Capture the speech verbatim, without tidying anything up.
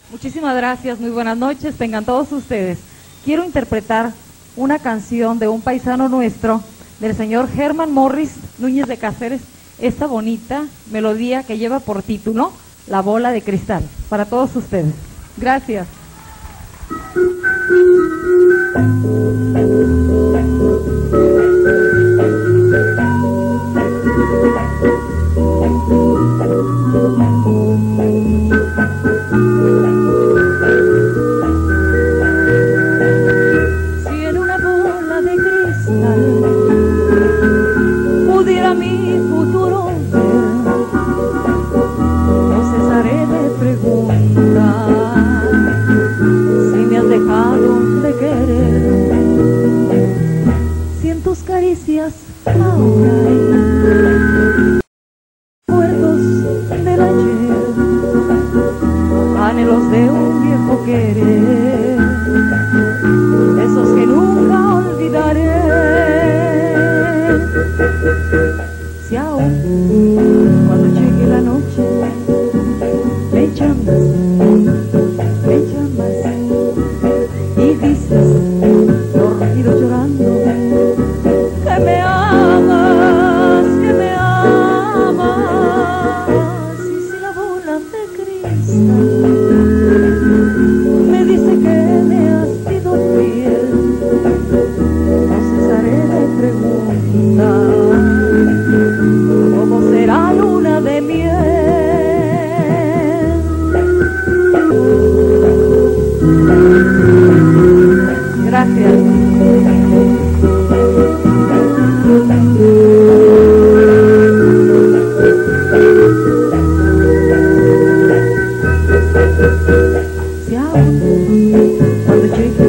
Muchísimas gracias, muy buenas noches, tengan todos ustedes. Quiero interpretar una canción de un paisano nuestro, del señor Germán Morris Núñez de Cáceres, esta bonita melodía que lleva por título La Bola de Cristal, para todos ustedes. Gracias. Si en una bola de cristal pudiera mi futuro ver, no cesaré de preguntar si me has dejado de querer, si en tus caricias ahora hay recuerdos del ayer, anhelos de un viejo querer, esos que nunca olvidaré. Si aún cuando llegue la noche me llamas, me llamas y dices dormido llorando que me amas, que me amas, y si la bola de cristal me dice que me has sido fiel, no cesaré de preguntar cómo será luna de miel. Gracias. Si aún cuando llegue